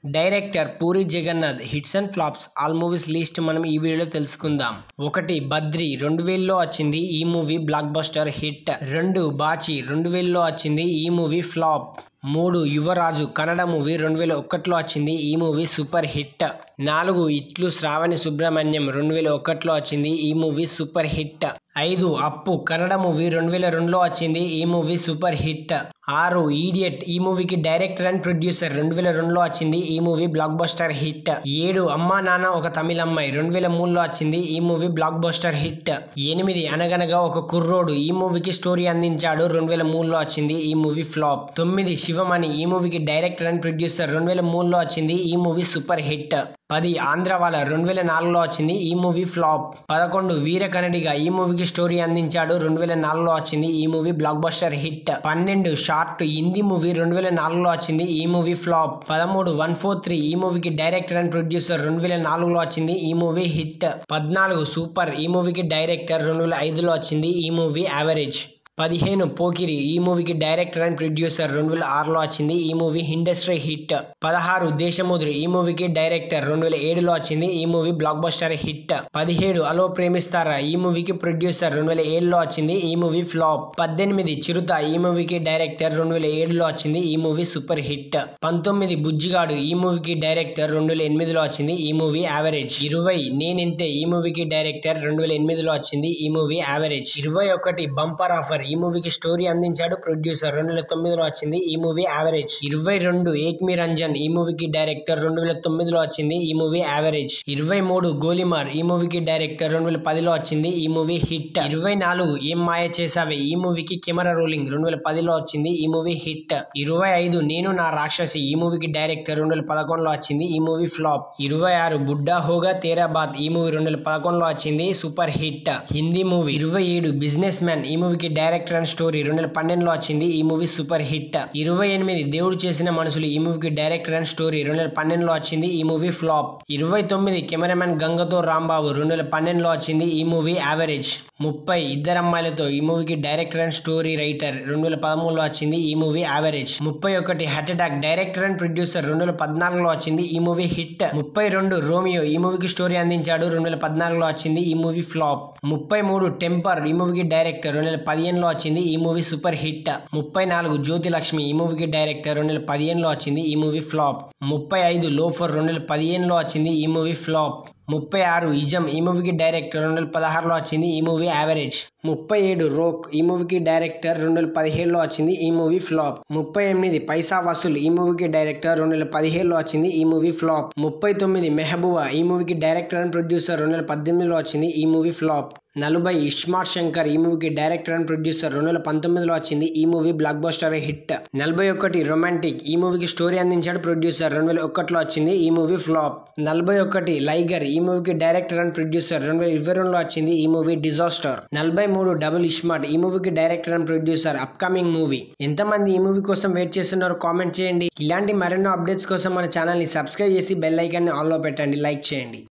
Director Puri Jagannath hits and flops all movies list మనం ఈ వీడియోలో తెలుసుకుందాం. 1 బద్రి 2000లో వచ్చింది, ఈ movie blockbuster hit. 2 Bachi 2000లో వచ్చింది, ఈ మూవీ ఫ్లాప్. 3 యువరాజు కన్నడ మూవీ 2001లో వచ్చింది, ఈ మూవీ సూపర్ హిట్. 4 ఇట్లు శ్రావణి సుబ్రహ్మణ్యం 2001లో వచ్చింది, ఈ మూవీ సూపర్ హిట్. 5 అప్పు కన్నడ మూవీ 2002లో వచ్చింది, ఈ మూవీ సూపర్ హిట్. 6 ఈడియట్ ఈ మూవీకి డైరెక్టర్ అండ్ ప్రొడ్యూసర్ 2002లో వచ్చింది, ఈ మూవీ బ్లాక్ బస్టర్ హిట్. 7 అమ్మా నాన్న ఒక తమిళ అమ్మాయి 2003లో వచ్చింది, ఈ మూవీ బ్లాక్ బస్టర్ హిట్. 8 అనగనగా ఒక కుర్రోడు ఈ మూవీకి స్టోరీ అందించాడు 2003లో వచ్చింది, ఈ మూవీ ఫ్లాప్. 9 శివమణి ఈ మూవీకి డైరెక్టర్ అండ్ ప్రొడ్యూసర్ 2003లో వచ్చింది, ఈ మూవీ సూపర్ హిట్. 10 ఆంధ్రవాల 2004లో వచ్చింది, ఈ మూవీ ఫ్లాప్. 11 వీర కన్నడిగా ఈ మూవీకి స్టోరీ అందించాడు 2004లో వచ్చింది, ఈ movie blockbuster hit. 12 Shart Hindi movie 2004లో వచ్చింది, ఈ మూవీ ఫ్లాప్. 13 143 ఈ మూవీకి డైరెక్టర్ అండ్ ప్రొడ్యూసర్ 2004లో వచ్చింది, ఈ మూవీ హిట్. 14 సూపర్ ఈ మూవీకి డైరెక్టర్ 2005లో వచ్చింది, ఈ మూవీ యావరేజ్. 15 పోకిరి ఈ మూవీకి డైరెక్టర్ అండ్ ప్రొడ్యూసర్ 2006లో వచ్చింది, ఈ మూవీ ఇండస్ట్రీ హిట్. 16 దేశముద్రి ఈ మూవీకి డైరెక్టర్ 2007లో వచ్చింది, ఈ మూవీ బ్లాక్ బస్టర్ హిట్. 17 అలో ప్రేమిస్తారా ఈ మూవీకి ప్రొడ్యూసర్ 2007లో వచ్చింది, ఈ మూవీ ఫ్లాప్. 18 చిరుత ఈ మూవీకి డైరెక్టర్ 2007లో వచ్చింది, ఈ మూవీ సూపర్ హిట్. 19 బుజ్జిగాడు ఈ మూవీకి డైరెక్టర్ 2008లో వచ్చింది, ఈ మూవీ యావరేజ్. 20 నేనింతే ఈ మూవీకి డైరెక్టర్ 2008లో వచ్చింది, ఈ మూవీ యావరేజ్. 21 బంపర్ ఆఫర్ ఈ మూవీకి స్టోరీ అందించాడు ప్రొడ్యూసర్ 2009లో వచ్చింది, ఈ మూవీ యావరేజ్. 22 ఏక్ మీ రంజన్ ఈ మూవీకి డైరెక్టర్ 2009లో వచ్చింది, ఈ మూవీ యావరేజ్. 23 గోలిమార్ ఈ మూవీకి డైరెక్టర్ 2010లో వచ్చింది, ఈ మూవీ హిట్. 24 ఏం మాయ చేసావే ఈ మూవీకి కెమెరా రోలింగ్ 2010లో వచ్చింది, ఈ మూవీ హిట్. 25 నేను నా రాక్షసి ఈ మూవీకి డైరెక్టర్ 2011లో వచ్చింది, ఈ మూవీ ఫ్లాప్. 26 బుడ్డా హోగా తేరా బాత్ ఈ మూవీ 2011లో వచ్చింది, super hit Hindi movie. 27 business ఈ మూవీకి డైరెక్టర్ అండ్ స్టోరీ 2012లో వచ్చింది, ఈ మూవీ సూపర్ హిట్. 28 దేవుడు చేసిన మనుషులు ఈ మూవీకి డైరెక్టర్ అండ్ స్టోరీ 2012లో వచ్చింది, ఈ మూవీ ఫ్లాప్. 29 కెమెరామెన్ గంగతో రాంబాబు 2012లో వచ్చింది, ఈ మూవీ యావరేజ్. 30 ఇద్దరమ్మాయిలతో ఈ మూవీకి డైరెక్టర్ అండ్ స్టోరీ రైటర్ 2013లో వచ్చింది, ఈ movie average. 31 heart attack director and producer 2014లో వచ్చింది, ఈ మూవీ హిట్. 32 రోమియో ఈ మూవీకి స్టోరీ అందించాడు 2014లో వచ్చింది, ఈ మూవీ ఫ్లాప్. 33 టెంపర్ ఈ మూవీకి డైరెక్టర్ 2015లో వచ్చింది, ఈ movie super hit. 34 Jyothi Lakshmi ఈ మూవీకి డైరెక్టర్ 2015లో వచ్చింది, ఈ మూవీ ఫ్లాప్. 35 లోఫర్ 2015లో వచ్చింది, ఈ మూవీ ఫ్లాప్. 36 ఇజం ఈ మూవీకి డైరెక్టర్ 2016లో వచ్చింది, ఈ మూవీ యావరేజ్. 37 రోక్ ఈ మూవీకి డైరెక్టర్ 2017లో వచ్చింది, ఈ మూవీ ఫ్లాప్. 38 పైసా వసూల్ ఈ మూవీకి డైరెక్టర్ 2017లో వచ్చింది, ఈ మూవీ ఫ్లాప్. 39 మెహబూబా ఈ మూవీకి డైరెక్టర్ అండ్ ప్రొడ్యూసర్ 2018లో వచ్చింది, ఈ మూవీ ఫ్లాప్. 40 ఇస్మార్ట్ శంకర్ ఈ మూవీకి డైరెక్టర్ అండ్ ప్రొడ్యూసర్ 2019లో వచ్చింది, ఈ movie blockbuster hit. 41 romantic ఈ మూవీకి స్టోరీ అందించాడు ప్రొడ్యూసర్ 2001లో వచ్చింది, ఈ మూవీ ఫ్లాప్. 41 లైగర్ ఈ మూవీకి డైరెక్టర్ అండ్ ప్రొడ్యూసర్ 2022లో వచ్చింది, ఈ మూవీ డిజాస్టర్. 43 డబుల్ ఇస్మార్ట్ ఈ మూవీకి director and producer upcoming movie. ఎంతమంది ఈ మూవీ కోసం వెయిట్ చేస్తున్నారో కామెంట్ చేయండి. ఇలాంటి మరెన్నో అప్డేట్స్ కోసం మన ఛానల్ ని సబ్స్క్రైబ్ చేసి బెల్ ఐకాన్ ని ఆన్ లో పెట్టండి, లైక్ చేయండి.